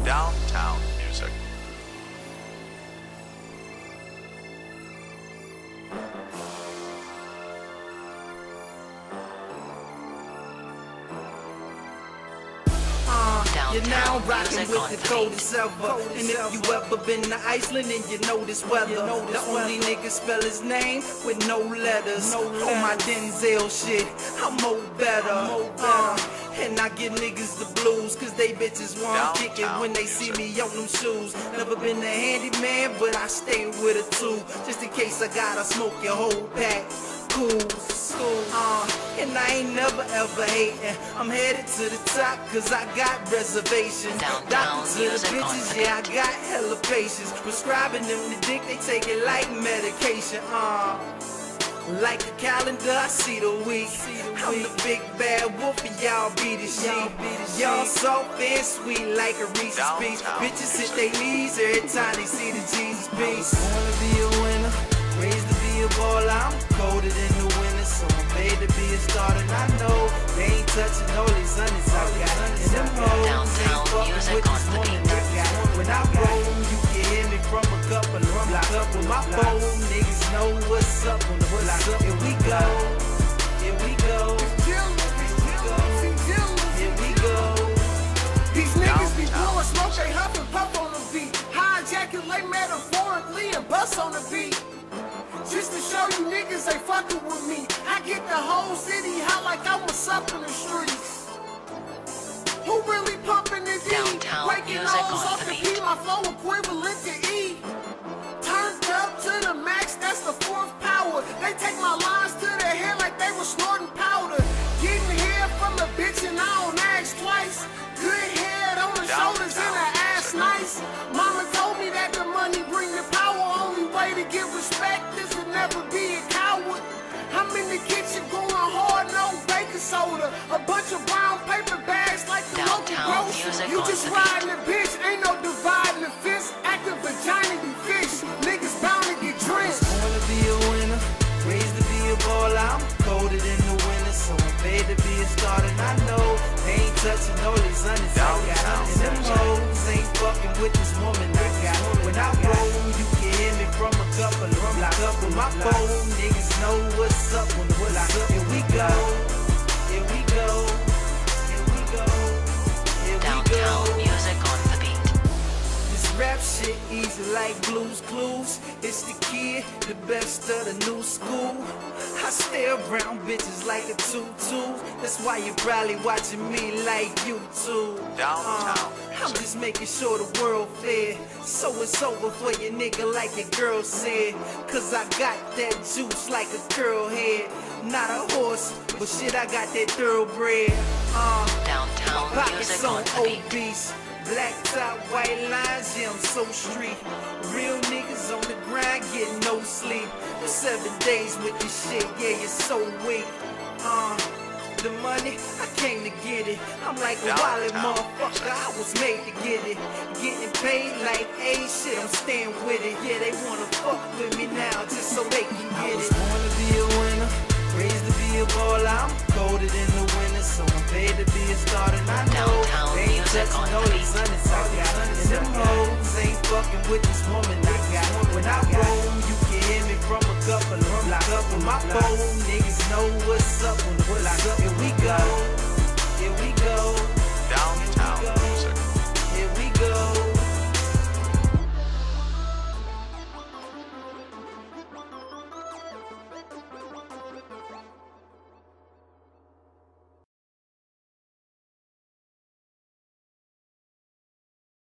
Downtown Music. You're now rocking with the coldest ever. And if you ever been to Iceland and you know this weather, the only nigga spell his name with no letters. On my Denzel shit, I'm more better. And I give niggas the blues, cause they bitches want kick it when they see me on them shoes. Never been a handyman, but I stay with a tool, just in case I gotta smoke your whole pack. Cool. And I ain't never ever hating. I'm headed to the top cause I got reservations. Doctor to the bitches, yeah, I got hella patience. Prescribing them the dick, they take it like medication. Like a calendar, I see the week. I'm the big bad wolf and y'all be the sheep. Y'all soft and sweet like a Reese's Piece. Bitches hit their knees every time they see the Jesus piece. Wanna be a winner, raised to be a baller. I'm colder than the winter, so I'm made to be a starter. And I know they ain't touching all these honeys I got. And them hoes ain't fucking with this woman I got. When I roll, you can hear me from a couple of blocks. Up with my phone, niggas know what's up on the block. Here we go, here we go, here we go, here we go. These niggas be blowing smoke, they huff and puff on the beat. High ejaculate metaphorically and bust on the beat. Just to show you niggas ain't fucking with me. I get the whole city hot like I was up in the streets. Who really pumping the D? Breaking those off the P, my flow equivalent to E. Turned up to the max, that's the fourth power. They take my lines to the head like they were snorting powder. Getting hair from a bitch and I don't ask twice. Good head on the shoulders and the ass nice. Mama told me that the money bring the power. Only way to get respect is to never be a coward. I'm in the kitchen going hard, no baking soda. A bunch of brown paper bags like the local grocery. You just riding a bitch, ain't no dividing the fist. Active vagina be fish, niggas bound to get drenched. Wanna be a winner, raised to be a baller. I'm colder than the winter, so I'm paid to be a starter. And I know they ain't touching all these honeys I got. And them hoes ain't fucking with this woman I got. When I roll, you can hear me from a couple of blocks. Up with my phone, niggas know what's up on the block. Here we go, here we go, here we go, here we go. Downtown Music on the beat. This rap shit easy like Blue's Clues. It's the kid, the best of the new school. I stay around bitches like a tutu. That's why you're probably watching me like YouTube. I'm just making sure the world fair, so it's over for your nigga like your girl said. Cause I got that juice like a curl head. Not a horse, but shit I got that thoroughbred. Downtown Pockets Music on on the beat. obese. Black top, white lines, yeah, I'm so street. Real niggas on the grind, get no sleep. 7 days with this shit, yeah, you're so weak. The money, I came to get it. I'm like a wallet motherfucker, I was made to get it. Getting paid like A shit, I'm staying with it. Yeah, they wanna fuck with me now just so they can get it. I was born to be a winner, raised to be a baller. I'm colder than the winter, so I'm paid to be a starter. And I know they ain't touching all these honeys I got. And them hoes ain't fucking with this woman I got. When I roll, you can hear me from a couple of blocks. Up with my phone, niggas know what's up on the block.